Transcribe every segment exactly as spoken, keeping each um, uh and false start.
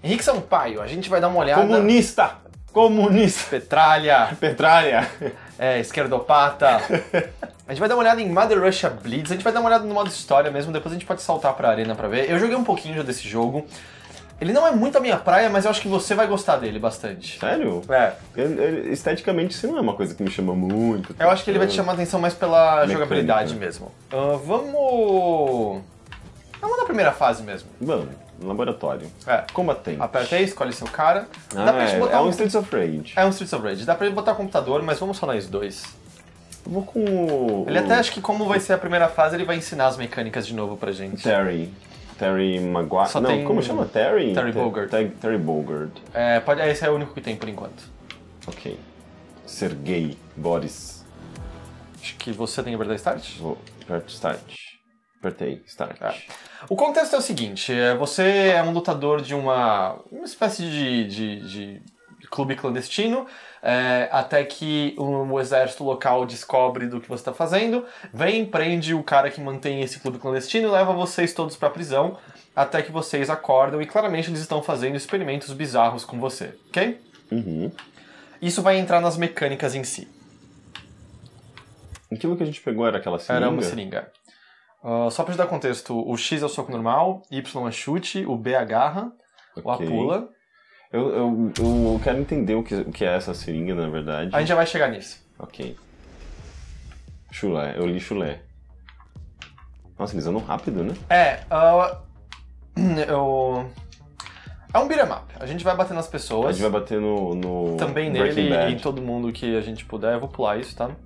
Henrique Sampaio, a gente vai dar uma olhada... Comunista! Comunista! Petralha! Petralha! É, esquerdopata. A gente vai dar uma olhada em Mother Russia Bleeds, a gente vai dar uma olhada no modo história mesmo, depois a gente pode saltar pra arena pra ver. Eu joguei um pouquinho já desse jogo. Ele não é muito a minha praia, mas eu acho que você vai gostar dele bastante. Sério? É. Eu, eu, esteticamente, isso não é uma coisa que me chama muito. Eu acho que ele vai te chamar a atenção mais pela Mecânica. jogabilidade mesmo. Uh, vamos... Vamos na primeira fase mesmo. Vamos, no laboratório. É. Combatente. Aperta aí, escolhe seu cara. Ah, Dá pra é, gente botar é um... um Streets of Rage. É um Streets of Rage. Dá pra gente botar computador, mas vamos só nós dois. Eu vou com o... Ele até acha que como vai ser a primeira fase, ele vai ensinar as mecânicas de novo pra gente. Terry. Terry Maguire. Só não, tem como chama? Terry? Terry Ter- Bogard. Ter- Terry Bogard. É, pode... esse é o único que tem por enquanto. Ok. Sergei Boris. Acho que você tem que apertar Start? Vou apertar Start. Apertei Start. É. O contexto é o seguinte, é, você é um lutador de uma, uma espécie de, de, de clube clandestino, é, até que o, o exército local descobre do que você está fazendo, vem, prende o cara que mantém esse clube clandestino e leva vocês todos para a prisão, até que vocês acordam e claramente eles estão fazendo experimentos bizarros com você, ok? Uhum. Isso vai entrar nas mecânicas em si. Aquilo que a gente pegou era aquela seringa? Era uma seringa. Uh, só para te dar contexto, o X é o soco normal, Y é chute, o B é agarra, o A Ok. pula. Eu, eu, eu quero entender o que, o que é essa seringa, na verdade. A gente já vai chegar nisso. Ok. Chulé, eu li chulé. Nossa, eles andam rápido, né? É, uh, eu... é um beat'em up. A gente vai bater nas A pessoas. gente vai bater no, no Também Breaking nele Bad. e em todo mundo que a gente puder. Eu vou pular isso, tá?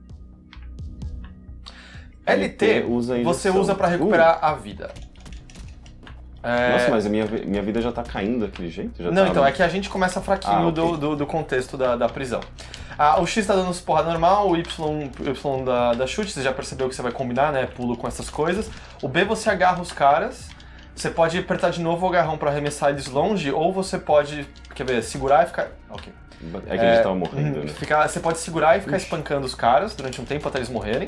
L L T, T usa a você injeção. usa pra recuperar a vida. É... Nossa, mas a minha, vi- minha vida já tá caindo daquele jeito? Já Não, tá... então, é que a gente começa fraquinho Ah, ok. do, do, do contexto da, da prisão. Ah, o X tá dando porrada normal, o Y, o Y da, da chute, você já percebeu que você vai combinar, né? Pulo com essas coisas. O B você agarra os caras, você pode apertar de novo o agarrão pra arremessar eles longe, ou você pode, quer ver, segurar e ficar... Ok. É que a gente tava morrendo, hum, né? ficar, você pode segurar e ficar espancando os caras durante um tempo até eles morrerem.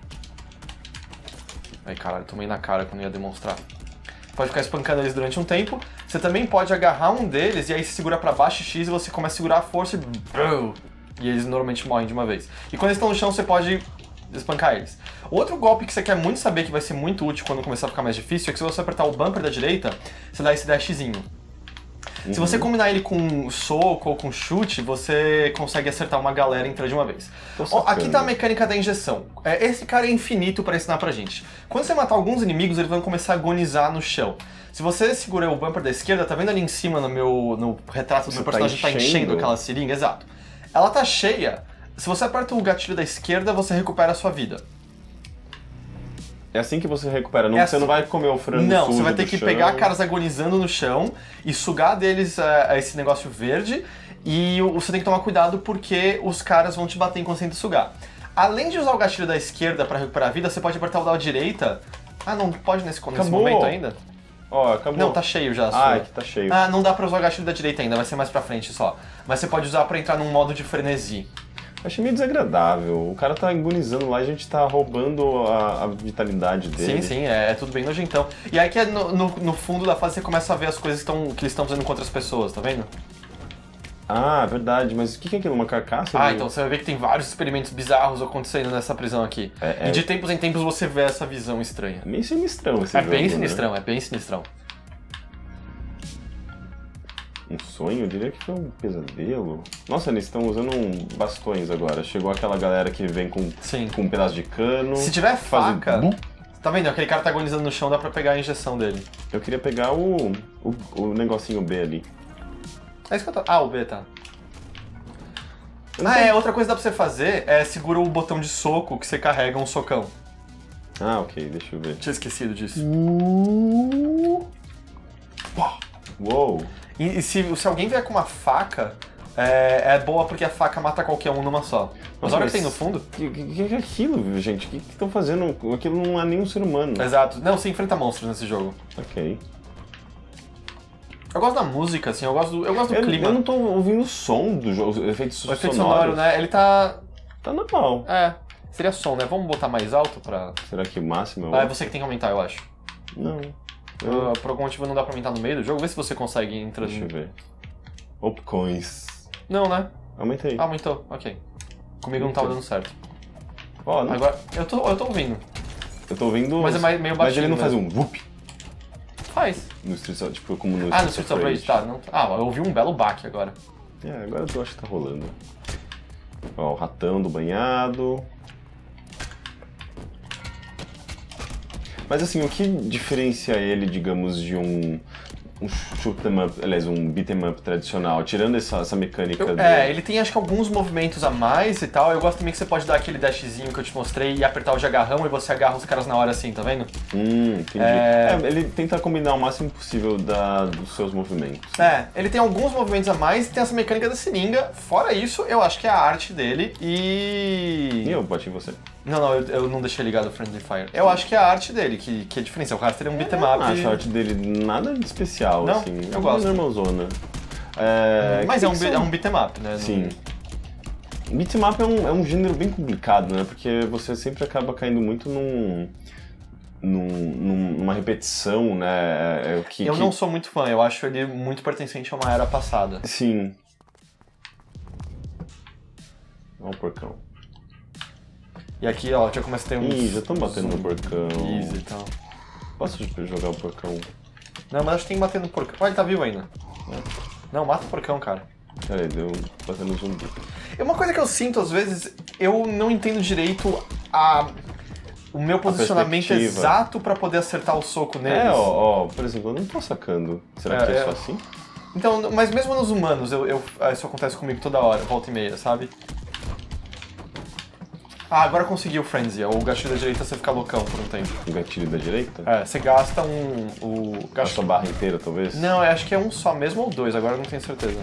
Ai, caralho, tomei na cara quando ia demonstrar. Pode ficar espancando eles durante um tempo. Você também pode agarrar um deles e aí você segura pra baixo X e você começa a segurar a força e... brrr, e eles normalmente morrem de uma vez. E quando eles estão no chão, você pode espancar eles. Outro golpe que você quer muito saber, que vai ser muito útil quando começar a ficar mais difícil, é que se você apertar o bumper da direita, você dá esse dashzinho. Se você combinar ele com soco ou com chute, você consegue acertar uma galera e entrar de uma vez. Ó, aqui tá a mecânica da injeção. É, esse cara é infinito pra ensinar pra gente. Quando você matar alguns inimigos, eles vão começar a agonizar no chão. Se você segura o bumper da esquerda, tá vendo ali em cima no meu no retrato do Você meu tá personagem, tá enchendo enchendo aquela seringa? Exato. Ela tá cheia. Se você aperta o gatilho da esquerda, você recupera a sua vida. É assim que você recupera, não, É você assim. não vai comer o frango Não, sujo você vai ter do que chão. pegar caras agonizando no chão e sugar deles uh, esse negócio verde e o- você tem que tomar cuidado porque os caras vão te bater enquanto você tenta sugar. Além de usar o gatilho da esquerda pra recuperar a vida, você pode apertar o da direita. Ah, não pode nesse, nesse Acabou. momento ainda? Ó, acabou. Não, tá cheio já. a Ah, sua. é que tá cheio. Ah, não dá pra usar o gatilho da direita ainda, vai ser mais pra frente só. Mas você pode usar pra entrar num modo de frenesi. Achei meio desagradável. O cara tá agonizando lá e a gente tá roubando a, a vitalidade dele. Sim, sim, é, é tudo bem nojentão. E aí que é no, no, no fundo da fase você começa a ver as coisas que, tão, que eles estão fazendo com outras pessoas, tá vendo? Ah, verdade. Mas o que que é aquilo? Uma carcaça? Ah, de- então você vai ver que tem vários experimentos bizarros acontecendo nessa prisão aqui. É, é. E de tempos em tempos você vê essa visão estranha. Meio sinistrão esse É jogo, bem né? sinistrão, é bem sinistrão. Um sonho? Eu diria que foi um pesadelo. Nossa, eles estão usando um bastões agora. Chegou aquela galera que vem com, Sim. com um pedaço de cano. Se tiver faz um faca, bum. tá vendo? Aquele cara tá agonizando no chão, dá pra pegar a injeção dele. Eu queria pegar o, o, o negocinho B ali. É isso que eu tô... Ah, o B, tá. Eu não Ah, sei- é, outra coisa que dá pra você fazer é segura o botão de soco que você carrega um socão. Ah, ok, deixa eu ver. Tinha esquecido disso. Uou! E, e se, se alguém vier com uma faca, é, é boa porque a faca mata qualquer um numa só. Mas olha o que tem no fundo. O que, que, que é aquilo, gente? O que estão fazendo? Aquilo não é nenhum ser humano. Exato. Não, você enfrenta monstros nesse jogo. Ok. Eu gosto da música, assim, eu gosto do, eu gosto do Eu, clima. eu não tô ouvindo o som do jogo, os efeitos O efeito sonoros. sonoro, né? Ele tá... Tá normal. É, seria som, né? Vamos botar mais alto pra... Será que o máximo é o... Ah, é você que tem que aumentar, eu acho. Não. Uh, por algum motivo não dá pra aumentar no meio do jogo. Vê se você consegue entrar. Deixa eu ver. Opções. Não, né? Aumentei. Ah, aumentou, ok. Comigo não tava dando certo. Ó, não... Agora, eu tô, eu tô ouvindo. Eu tô ouvindo... Mas é mais- meio Mas ele não baixinho faz um whoop Faz. no Streets of... Tipo, como no Ah, no Streets Streets of Rage, tá. Não... Ah, eu ouvi um belo baque agora. É, agora eu acho que tá rolando. Ó, o ratão do banhado. Mas assim, o que diferencia ele, digamos, de um... um shoot 'em up, aliás, um beat 'em up tradicional, tirando essa, essa mecânica Eu- do... É, ele tem acho que alguns movimentos a mais e tal. Eu gosto também que você pode dar aquele dashzinho que eu te mostrei e apertar o de agarrão e você agarra os caras na hora assim, tá vendo? Hum, entendi. É- É, ele tenta combinar o máximo possível da, dos seus movimentos. É, ele tem alguns movimentos a mais e tem essa mecânica da seringa. Fora isso, eu acho que é a arte dele e... E eu bati em você. Não, não, eu, eu não deixei ligado o Friendly Fire. Eu acho que é a arte dele que, que é a diferença. O Raster é um beat'em Eu não up. acho a arte dele nada de especial, Não? assim. Eu gosto. É normalzona. É, Mas que é um, que be- são- é um beat'em up, né? Sim. Beat'em up é um, é um gênero bem complicado, né? Porque você sempre acaba caindo muito num... num- num- numa repetição, né? É, é o que, Eu que- não sou muito fã, eu acho ele muito pertencente a uma era passada. Sim. Olha o porcão. E aqui, ó, já começa a ter uns... Ih, já estão batendo no porcão. Easy e tal. Posso jogar o porcão? Não, mas acho que tem que bater no porcão. Olha, ele tá vivo ainda. Não, mata o porcão, cara. Peraí, deu batendo no zumbi. É uma coisa que eu sinto, às vezes, eu não entendo direito a... o meu posicionamento perspectiva. exato pra poder acertar o soco neles. É, ó, ó, por exemplo, eu não tô sacando. Será É, que é, é. só assim? Então, mas mesmo nos humanos, eu, eu- isso acontece comigo toda hora, volta e meia, sabe? Ah, agora eu consegui o Frenzy, o gatilho da direita você fica loucão por um tempo. O gatilho da direita? É, você gasta um... o A gasto... sua barra inteira, talvez? Não, eu acho que é um só mesmo ou dois, agora eu não tenho certeza.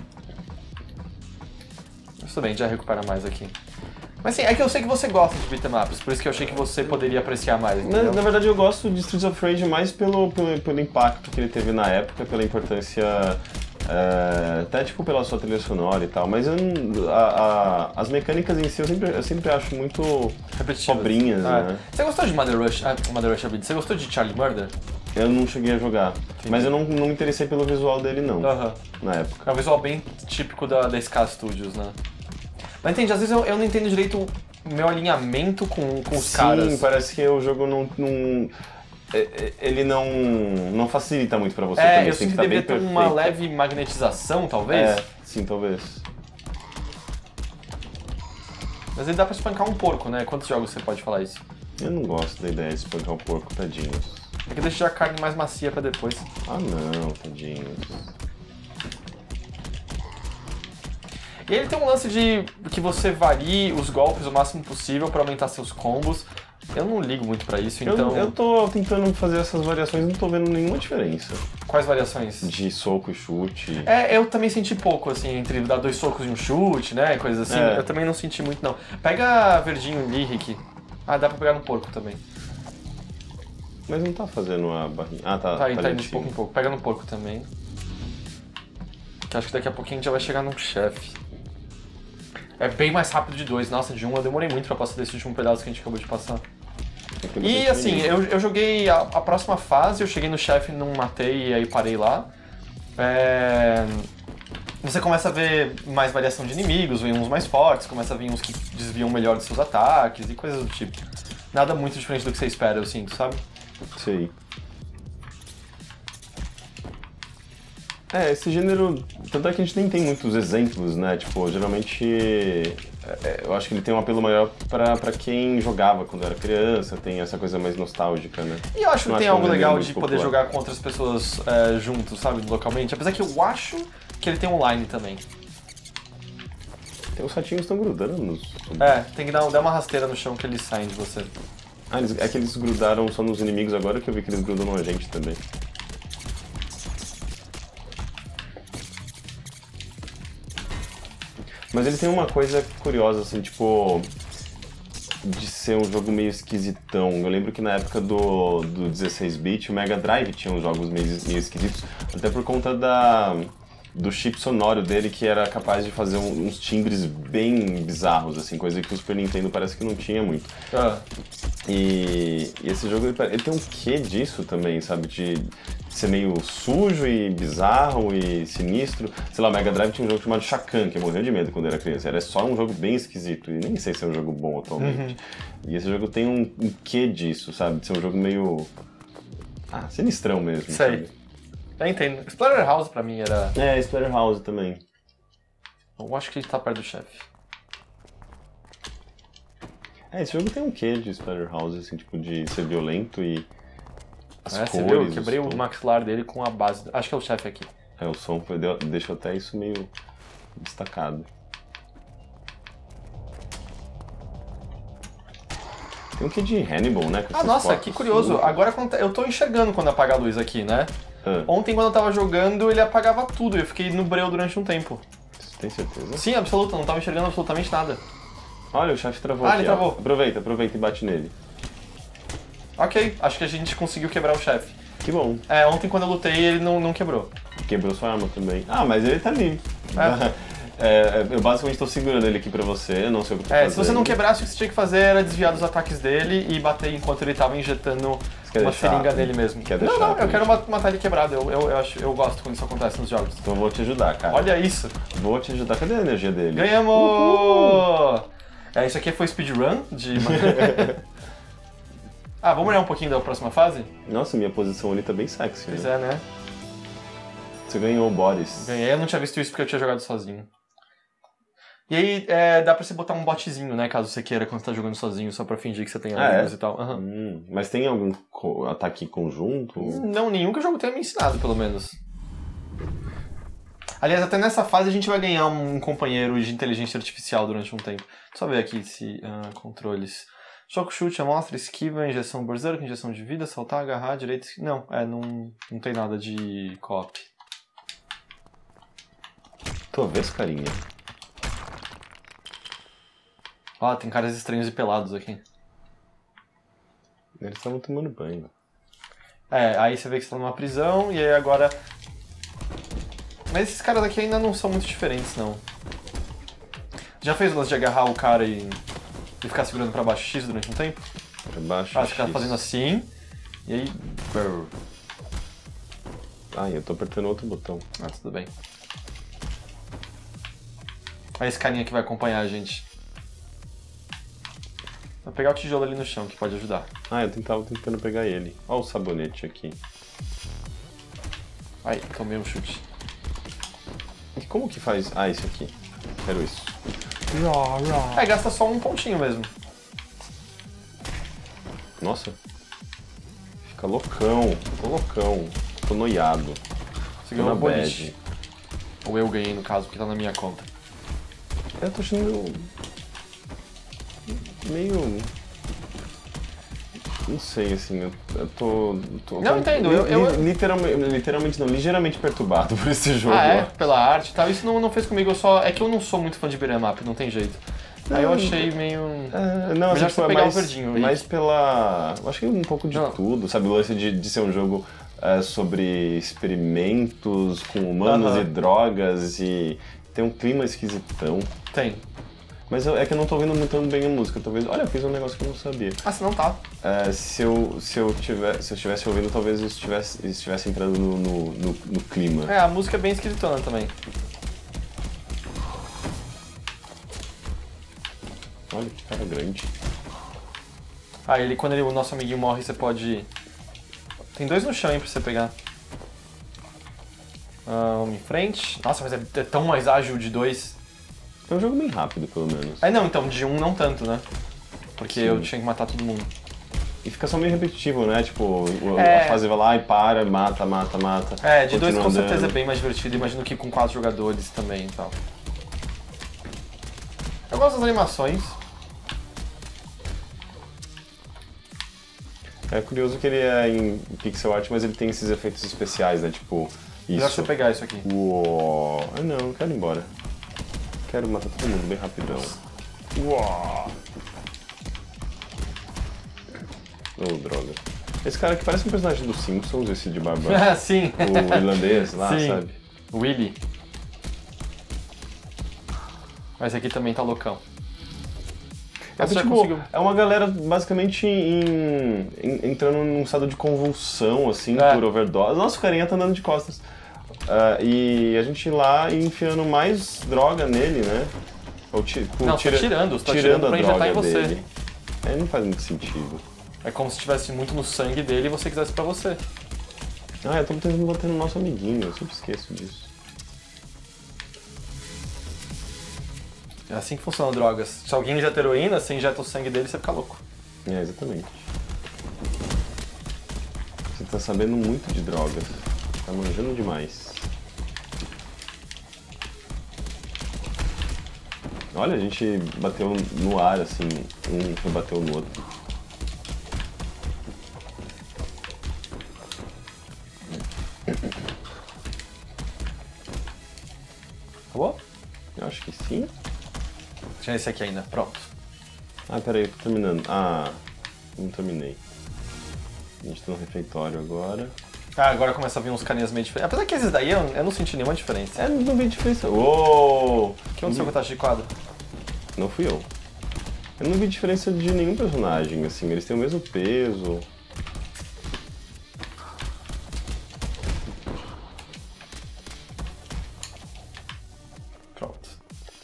Mas tudo bem, já recupera mais aqui. Mas sim, é que eu sei que você gosta de beat'em ups, por isso que eu achei que você poderia apreciar mais, Na, entendeu? na verdade, eu gosto de Streets of Rage mais pelo, pelo, pelo impacto que ele teve na época, pela importância, é, até tipo pela sua trilha sonora e tal, mas eu não- a- a- as mecânicas em si eu sempre, eu sempre acho muito Repetitivas. pobrinhas, Ah, né? Você gostou de Mother Rush? Ah, Mother Rush, você gostou de Charlie Murder? Eu não cheguei a jogar, mas eu não, não me interessei pelo visual dele não, Aham. na época. É um visual bem típico da, da S K Studios, né? Mas entende, às vezes eu, eu não entendo direito o meu alinhamento com, com os Sim, caras. parece que o jogo não... não é- é- ele não, não facilita muito pra você É, também, eu você tem sinto que que estar devia bem ter uma perfeito. leve magnetização, talvez. É, sim, talvez. Mas ele dá pra espancar um porco, né? Quantos jogos você pode falar isso? Eu não gosto da ideia de espancar o porco, tadinhos. É que deixa a carne mais macia pra depois. Ah não, tadinhos. E ele tem um lance de que você varie os golpes o máximo possível pra aumentar seus combos. Eu não ligo muito pra isso, Eu- então... Eu, tô tentando fazer essas variações e não tô vendo nenhuma diferença. Quais variações? De soco e chute. É, eu também senti pouco, assim, entre dar dois socos e um chute, né, coisas assim. É. Eu também não senti muito, não. Pega verdinho ali, Rick. Ah, dá pra pegar no porco também. Mas não tá fazendo a barrinha. Ah, tá. Tá, ali tá em indo de cima. pouco em pouco. Pega no porco também. Que acho que daqui a pouquinho a gente já vai chegar num chefe. É bem mais rápido de dois. Nossa, de um eu demorei muito pra passar desse último pedaço que a gente acabou de passar. Tem E bastante assim, inimigo. eu, eu joguei a, a próxima fase, eu cheguei no chefe, não matei e aí parei lá. É... Você começa a ver mais variação de inimigos, vem uns mais fortes, começa a vir uns que desviam melhor dos seus ataques e coisas do tipo. Nada muito diferente do que você espera, eu sinto, sabe? Sei. É, esse gênero. Tanto é que a gente nem tem muitos exemplos, né? Tipo, geralmente. é, eu acho que ele tem um apelo maior pra, pra quem jogava quando era criança, tem essa coisa mais nostálgica, né? E eu acho que Não tem acho algo um legal gênero de muito poder popular. jogar com outras pessoas é, juntos, sabe? Localmente. Apesar que eu acho que ele tem online também. Tem os ratinhos estão grudando nos. É, tem que dar, dar uma rasteira no chão que eles saem de você. Ah, eles, é que eles grudaram só nos inimigos agora que eu vi que eles grudam na gente também. Mas ele tem uma coisa curiosa, assim, tipo. De ser um jogo meio esquisitão. Eu lembro que na época do, do dezesseis bit, o Mega Drive tinha uns jogos meio, meio esquisitos, até por conta da. do chip sonoro dele, que era capaz de fazer um, uns timbres bem bizarros, assim, coisa que o Super Nintendo parece que não tinha muito. Ah. E, e esse jogo, ele, ele tem um quê disso também, sabe? De ser meio sujo e bizarro e sinistro. Sei lá, o Mega Drive tinha um jogo chamado Shakan, que eu morria de medo quando eu era criança. Era só um jogo bem esquisito, e nem sei se é um jogo bom atualmente. Uhum. E esse jogo tem um, um quê disso, sabe? De ser um jogo meio... Ah, sinistrão mesmo, sei. Sabe? Eu entendo. Splatterhouse pra mim era... É, Splatterhouse também. Eu acho que ele tá perto do chefe. É, esse jogo tem um quê de Splatterhouse, assim, tipo, de ser violento e... As é, cores, você viu? Eu quebrei os... o maxilar dele com a base... Acho que é o chefe aqui. É, o som foi, deixou até isso meio destacado. Tem um quê de Hannibal, né? Ah, nossa, que curioso. Super. Agora eu tô enxergando quando apaga a luz aqui, né? Ah. Ontem, quando eu tava jogando, ele apagava tudo. Eu fiquei no breu durante um tempo. Você tem certeza? Sim, absoluta. Não tava enxergando absolutamente nada. Olha, o chefe travou ah, aqui. ele travou. Ó. Aproveita, aproveita e bate nele. Ok, acho que a gente conseguiu quebrar o chefe. Que bom. É, ontem quando eu lutei, ele não, não quebrou. Quebrou sua arma também. Ah, mas ele tá ali. É. É, eu basicamente estou segurando ele aqui pra você, não sei o que eu tô É, fazendo. se você não quebrasse, o que você tinha que fazer era desviar dos ataques dele e bater enquanto ele tava injetando uma seringa nele mesmo. Quer não, deixar, não, eu quero matar ele quebrado, eu, eu, eu, acho, eu gosto quando isso acontece nos jogos. Então eu vou te ajudar, cara. Olha isso! Vou te ajudar, cadê a energia dele? Ganhamos! Uhul. É, isso aqui foi speedrun de... Ah, vamos olhar um pouquinho da próxima fase? Nossa, minha posição ali tá bem sexy. Pois né? é, né? Você ganhou o Boris. Ganhei, eu não tinha visto isso porque eu tinha jogado sozinho. E aí é, dá pra você botar um botzinho, né, caso você queira, quando você tá jogando sozinho, só pra fingir que você tem ah, amigos é? e tal. Uhum. Hum, mas tem algum co ataque conjunto? Não, nenhum que o jogo tenha me ensinado, pelo menos. Aliás, até nessa fase a gente vai ganhar um companheiro de inteligência artificial durante um tempo. Só ver aqui se uh, controles. Choque, chute, amostra, esquiva, injeção berserk, injeção de vida, saltar, agarrar, direita, esquiva. Não, é, não, não tem nada de co-op. Tô vendo, carinha. Ó, tem caras estranhos e pelados aqui. Eles estavam tomando banho. É, aí você vê que você tá numa prisão e aí agora... Mas esses caras aqui ainda não são muito diferentes, não. Já fez o lance de agarrar o cara e, e ficar segurando pra baixo X durante um tempo? Pra baixo ah, X. Ah, você fica fazendo assim, e aí... Brrr. Ai, eu tô apertando outro botão. Ah, tudo bem. Olha esse carinha que vai acompanhar a gente. Vou pegar o tijolo ali no chão, que pode ajudar. Ah, eu tentava tentando pegar ele. Olha o sabonete aqui. Ai, tomei um chute. E como que faz? Ah, isso aqui. Quero isso. É, gasta só um pontinho mesmo. Nossa. Fica loucão. Tô loucão. Tô noiado. Você ganhou um bonite. Ou eu ganhei, no caso, porque tá na minha conta. Eu tô achando... meio... Não sei, assim, eu, eu tô, tô... Não, tô, entendo, li, eu... eu... Literalmente, literalmente não, ligeiramente perturbado por esse jogo. Ah, é? Ó. Pela arte e tal. Isso não, não fez comigo, eu só... É que eu não sou muito fã de beat'em up, não tem jeito. Não, aí eu achei meio... É, não, melhor assim, você tipo, pegar mais, o verdinho. Mais pela... Eu acho que um pouco de não. tudo, sabe? O lance de, de ser um jogo é, sobre experimentos com humanos uh-huh. e drogas e... Tem um clima esquisitão. Tem. Mas eu, é que eu não tô ouvindo muito bem a música, talvez... Olha, eu fiz um negócio que eu não sabia. Ah, você não tá? É, se, eu, se, eu tiver, se eu estivesse ouvindo, talvez eu estivesse, estivesse entrando no, no, no, no clima. É, a música é bem esquisitona também. Olha que cara grande. Ah, ele, quando ele, o nosso amiguinho morre, você pode... Tem dois no chão, hein, pra você pegar. Ah, um em frente. Nossa, mas é, é tão mais ágil de dois. É um jogo bem rápido, pelo menos. É, não, então, de um não tanto, né? Porque Sim. eu tinha que matar todo mundo. E fica só meio repetitivo, né? Tipo, é... a fase vai lá e para, mata, mata, mata. É, de dois com andando. certeza é bem mais divertido. Imagino que com quatro jogadores também e tal. Eu gosto das animações. É curioso que ele é em pixel art, mas ele tem esses efeitos especiais, né? Tipo, isso. Melhor você pegar isso aqui. Uou. Ah, não, não quero ir embora. Quero matar todo mundo bem rapidão. Uau. Oh, droga. Esse cara aqui parece um personagem dos Simpsons, esse de barba. Ah, sim. O irlandês lá, sim. sabe? Willy. Mas aqui também tá loucão. É, Você já tipo, conseguiu? é uma galera basicamente em, em- entrando num estado de convulsão, assim, É. por overdose. Nossa, o carinha tá andando de costas. Ah, e a gente lá enfiando mais droga nele, né? Ou ti- tipo, Não, tira- tá tirando, você tá tirando tirando a pra injetar droga em você. dele. É, não faz muito sentido. É como se tivesse muito no sangue dele e você quisesse pra você. Ah, eu tô tentando bater no nosso amiguinho, eu sempre esqueço disso. É assim que funcionam drogas. Se alguém injeta heroína, você injeta o sangue dele e você fica louco. É, exatamente. Você tá sabendo muito de drogas. Tá manjando demais. Olha, a gente bateu no ar, assim, um rebateu no outro. Acabou? Eu acho que sim. Tinha esse aqui ainda. Pronto. Ah, peraí, eu tô terminando. Ah, não terminei. A gente tá no refeitório agora. Ah, agora começa a vir uns carinhas meio diferentes. Apesar que esses daí eu, eu não senti nenhuma diferença. É, não vi diferença. Uou! O que aconteceu com a taxa de quadro? Não fui eu. Eu não vi diferença de nenhum personagem, assim, eles têm o mesmo peso. Pronto.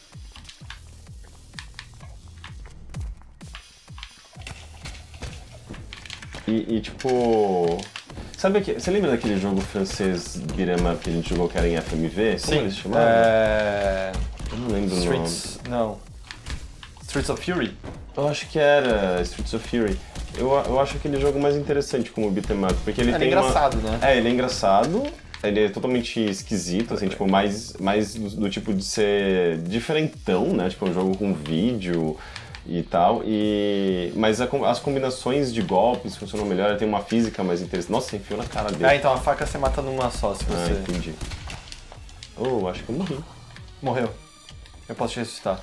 E, e, tipo. Sabe aquele, você lembra daquele jogo francês beat'em up que a gente jogou que era em F M V? Como eles chamavam? É... Eu não lembro Streets... Não. Streets of Fury? o nome. Eu acho que era Streets of Fury. Eu, eu acho aquele jogo mais interessante como beat'em up, porque ele Ele é tem engraçado, uma... né? É, ele é engraçado. Ele é totalmente esquisito, assim, tipo, mais, mais do, do tipo de ser diferentão, né? Tipo, um jogo com vídeo e tal. E... Mas a, as combinações de golpes funcionam melhor, ele tem uma física mais interessante. Nossa, você enfiou na cara dele. Ah, então a faca você mata numa só, se Ah, você... entendi. Oh, acho que eu morri. Morreu. Eu posso te ressuscitar.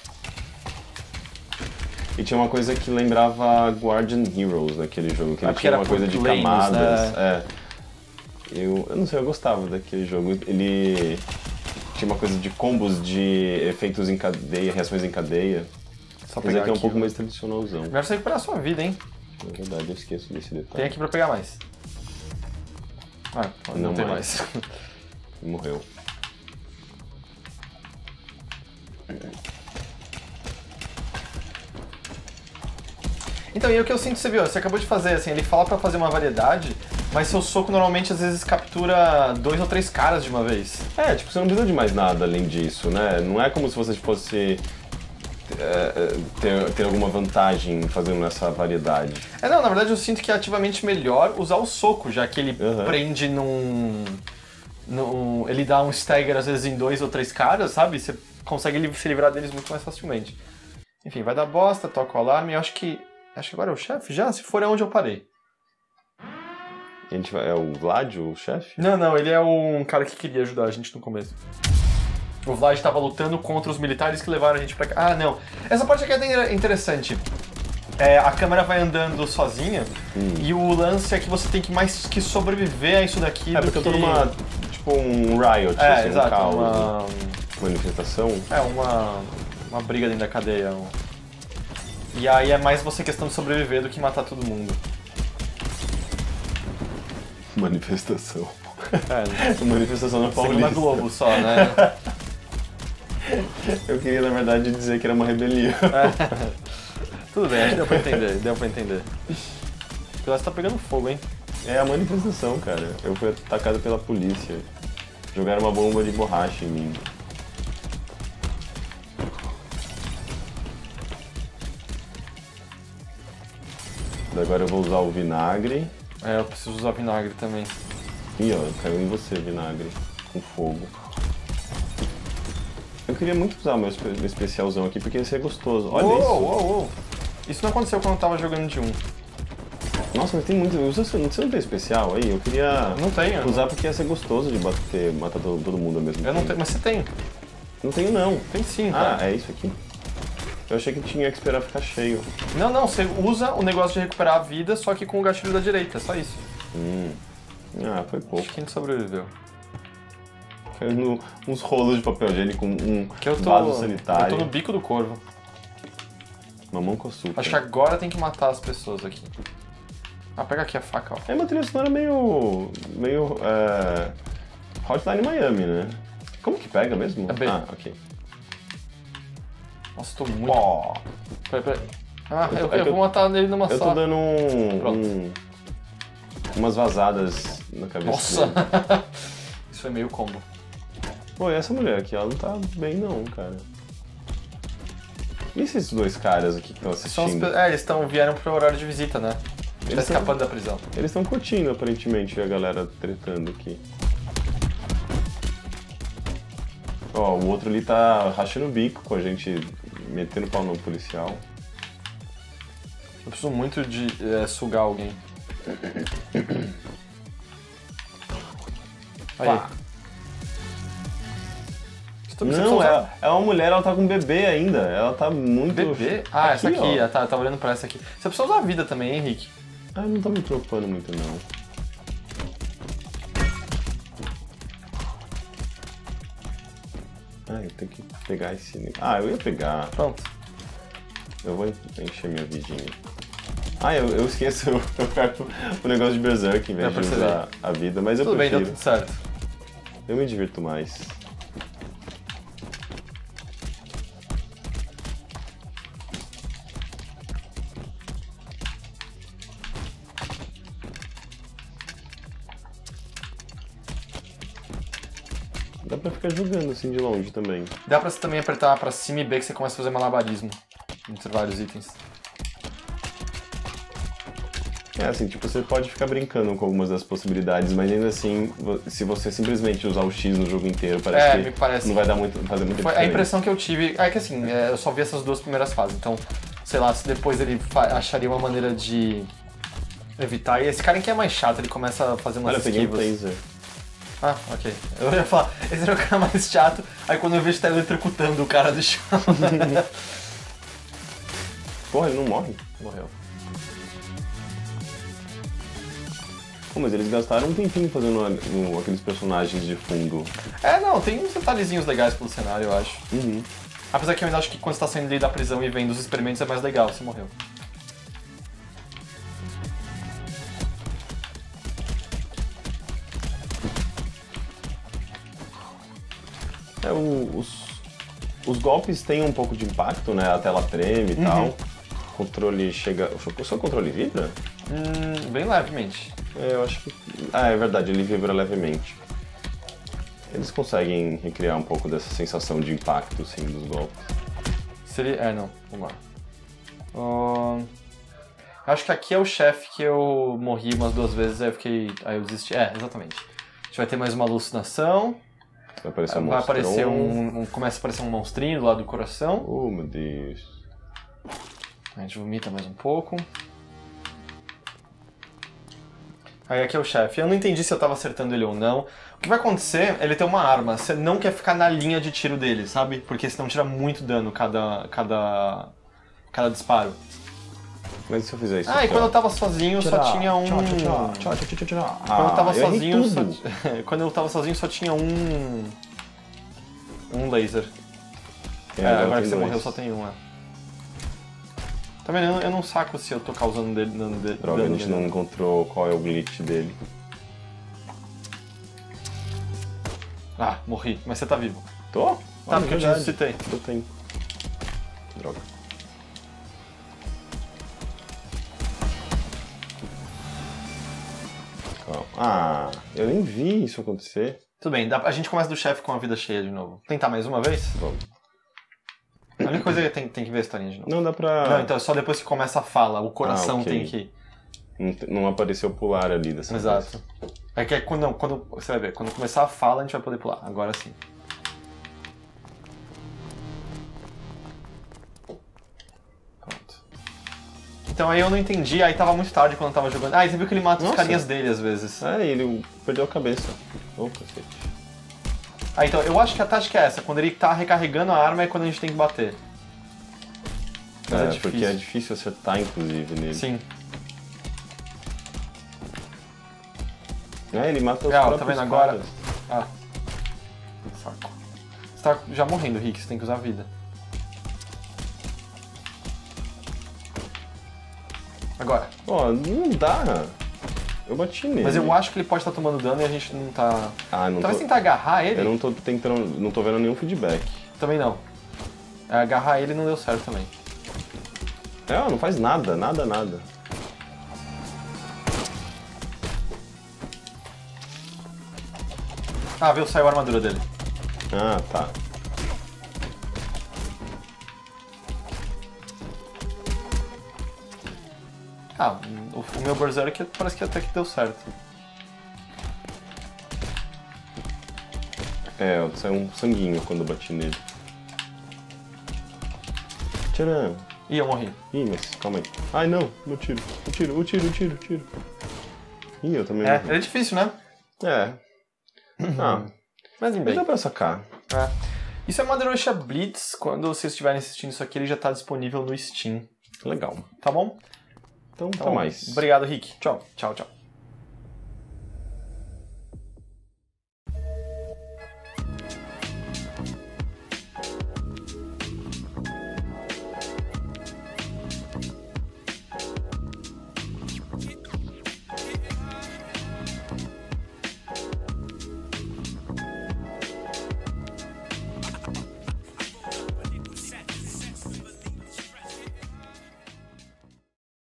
E tinha uma coisa que lembrava Guardian Heroes naquele jogo, que Ah, ele porque tinha era uma coisa por de lanes, camadas. né? É. Eu, eu não sei, eu gostava daquele jogo. Ele tinha uma coisa de combos de efeitos em cadeia, reações em cadeia. Só Mas pegar aqui é um aqui, pouco ó. mais tradicionalzão. Melhor você recuperar a sua vida, hein? Na verdade, eu esqueço desse Tem detalhe. aqui pra pegar mais. Ah, não, Não tem mais. mais. Morreu. Então, e o que eu sinto, você viu, você acabou de fazer, assim, ele fala pra fazer uma variedade, mas seu soco normalmente às vezes captura dois ou três caras de uma vez. É, tipo, você não precisa de mais nada além disso, né? Não é como se você fosse é, ter, ter alguma vantagem fazendo essa variedade. É, não, na verdade eu sinto que é ativamente melhor usar o soco, já que ele Uhum. prende num, num... ele dá um stagger às vezes em dois ou três caras, sabe? Você consegue li- se livrar deles muito mais facilmente. Enfim, vai dar bosta, toca o alarme, eu acho que... Acho que agora é o chefe já? Se for é onde eu parei. A gente vai, é o Vlad, o chefe? Não, não, ele é um cara que queria ajudar a gente no começo. O Vlad estava lutando contra os militares que levaram a gente pra cá. Ah, não. Essa parte aqui é interessante. É, a câmera vai andando sozinha Hum. e o lance é que você tem que mais que sobreviver a isso daqui É, do porque que... eu tô numa, tipo, um riot, É, assim, um exato, caos, uma... manifestação. É, uma... uma briga dentro da cadeia. um- E aí é mais você questão de sobreviver do que matar todo mundo. Manifestação. É, Manifestação na segundo Paulista. a Globo só, né? Eu queria, na verdade, dizer que era uma rebelião. Tudo bem, acho que deu pra entender, deu pra entender. O negócio tá pegando fogo, hein? É a manifestação, cara. Eu fui atacado pela polícia. Jogaram uma bomba de borracha em mim. Agora eu vou usar o vinagre. É, eu preciso usar vinagre também. Ih, ó, caiu em você, vinagre. Com fogo. Eu queria muito usar o meu espe- meu especialzão aqui, porque esse é gostoso. Olha uou, isso. Uou, uou. Isso não aconteceu quando eu tava jogando de um. Nossa, mas tem muito. Você, você não tem especial aí? Eu queria Não tenho. usar porque ia ser gostoso de bater, matar todo, todo mundo ao mesmo Eu tempo. não tenho, mas você tem. Não tenho, não. Tem sim, Ah, tá? é isso aqui? Eu achei que tinha que esperar ficar cheio. Não, não, você usa o negócio de recuperar a vida, só que com o gatilho da direita, é só isso. Hum. Ah, foi pouco. Acho que a gente sobreviveu. no, uns rolos de papel higiênico, um Que eu tô, vaso sanitário. eu tô no bico do corvo. Mamão com açúcar. Acho que agora tem que matar as pessoas aqui. Ah, pega aqui a faca, ó. É uma trilha sonora meio... meio... É... Hotline Miami, né? Como que pega mesmo? É B. Ah, ok. Nossa, tô muito... Ó, Peraí, peraí. Ah, Eu eu, tô- é eu que eu- vou matar ele numa eu só. tô dando um, Pronto. um- umas vazadas na cabeça Nossa! dele. Isso foi meio combo. Pô, e essa mulher aqui, ela não tá bem não, cara. E esses dois caras aqui que estão São os assistindo? pe- É, eles tão, vieram pro horário de visita, né? Tá Eles tão- escapando da prisão. Eles estão curtindo, aparentemente, a galera tretando aqui. Ó, o outro ali tá rachando o bico com a gente, metendo pau no policial. Eu preciso muito de é, sugar alguém. Aí. Pá. Estou me Não, é, é uma mulher, ela tá com um bebê ainda. Ela tá muito... Bebê? Ah, essa aqui, ó. ah, tá, tá olhando pra essa aqui. Você precisa usar a vida também, hein, Henrique? Ah, não tá me preocupando muito, não. Ah, eu tenho que pegar esse... Ah, eu ia pegar. Pronto. Eu vou encher minha vidinha. Ah, eu, eu esqueço, eu perco o negócio de Berserk em vez Eu de percebi. usar a vida, mas eu Tudo bem, prefiro. deu tudo certo. Eu me divirto mais. Dá pra ficar jogando assim de longe também. Dá pra você também apertar pra cima e B que você começa a fazer malabarismo entre vários itens. É assim, tipo, você pode ficar brincando com algumas das possibilidades, mas ainda assim, vo- se você simplesmente usar o X no jogo inteiro, parece É, que me parece. não vai dar muito, fazer muita Foi a diferença. impressão que eu tive. É que assim, é, eu só vi essas duas primeiras fases, então, sei lá, se depois ele fa- acharia uma maneira de evitar. E esse cara aqui é mais chato, ele começa a fazer umas Olha, eu peguei um esquivas. taser. Ah, ok. Eu ia falar, esse era o cara mais chato, aí quando eu vejo tá eletrocutando o cara do chão. Porra, ele não morre? Morreu. Pô, mas eles gastaram um tempinho fazendo a- no- aqueles personagens de fundo. É, não, tem uns detalhezinhos legais pelo cenário, eu acho. Uhum. Apesar que eu ainda acho que quando você tá saindo ali da prisão e vendo os experimentos é mais legal, você morreu. É, o- os, os golpes têm um pouco de impacto, né? A tela treme e Uhum. tal. O controle chega... O seu controle vibra? Hum, bem levemente. É, eu acho que... Ah, é verdade, ele vibra levemente. Eles conseguem recriar um pouco dessa sensação de impacto, sim, dos golpes. Seria... É, não. Vamos lá. Ahn, acho que aqui é o chefe que eu morri umas duas vezes, aí eu fiquei... Aí eu desisti. É, exatamente. A gente vai ter mais uma alucinação. Vai aparecer um Vai aparecer monstrão. um, um... Começa a aparecer um monstrinho do lado do coração. Oh, meu Deus. A gente vomita mais um pouco. Aí aqui é o chefe. Eu não entendi se eu tava acertando ele ou não. O que vai acontecer, ele tem uma arma. Você não quer ficar na linha de tiro dele, sabe? Porque senão tira muito dano cada, cada, cada disparo. Mas e se eu fizer isso Ah, e aqui, quando ó? eu tava sozinho só tinha um... Tchau, tchau, tchau, tchau, tchau, tchau, tchau. Quando eu tava Ah, errei sozinho, só... tudo. quando eu tava sozinho só tinha um... Um laser. É, É, agora agora tem que você dois. morreu só tem um, é. Tá vendo? Eu não- Eu não saco se eu tô causando dele, dano dele. Droga, a dano gente nele. não encontrou qual é o glitch dele. Ah, morri. Mas você tá vivo. Tô? Tá, Olha, porque eu te verdade. ressuscitei. Eu tenho. Droga. Calma. Ah, eu nem vi isso acontecer. Tudo bem, dá- a gente começa do chefe com a vida cheia de novo. Tentar mais uma vez? Vamos. A única coisa é que tem, tem que ver a historinha de novo. Não dá pra... Não, então é só depois que começa a fala, o coração Ah, ok. tem que... Não, te- não apareceu pular ali dessa Exato. vez. É que é quando, não, quando... Você vai ver, quando começar a fala a gente vai poder pular. Agora sim. Pronto. Então aí eu não entendi, aí tava muito tarde quando eu tava jogando. Ah, e você viu que ele mata os Nossa. carinhas dele às vezes. É, ele perdeu a cabeça. Ô, cacete. Ah, então eu acho que a tática é essa, quando ele tá recarregando a arma é quando a gente tem que bater. Mas é É, difícil. porque é difícil acertar, inclusive, nele. Sim. É, ele mata os É, ó, tá próprios vendo agora? caras. Ah. Você tá já morrendo, Rick, você tem que usar vida. Agora. Ó, oh, não dá. Eu bati nele. Mas eu acho que ele pode estar tomando dano e a gente não tá... Ah, não Talvez tô... tentar agarrar ele. Eu não tô tentando, não tô vendo nenhum feedback. Também não. Agarrar ele não deu certo também. É, não faz nada, nada, nada. Ah, viu? Saiu a armadura dele. Ah, tá. Ah, o, o meu Berserk parece que até que deu certo. É, saiu um sanguinho quando eu bati nele. Tcharam! Ih, eu morri. Ih, mas calma aí. Ai, não, meu tiro. O tiro, o tiro, o tiro, o tiro. Ih, eu também É, morri. é difícil, né? É. Ah, mas em mas bem. dá pra sacar. É. Isso é Maderoxa Blitz. Quando vocês estiverem assistindo isso aqui, ele já tá disponível no Steam. Legal. Tá bom? Então, Tá até bom. mais. Obrigado, Rick. Tchau. Tchau, tchau.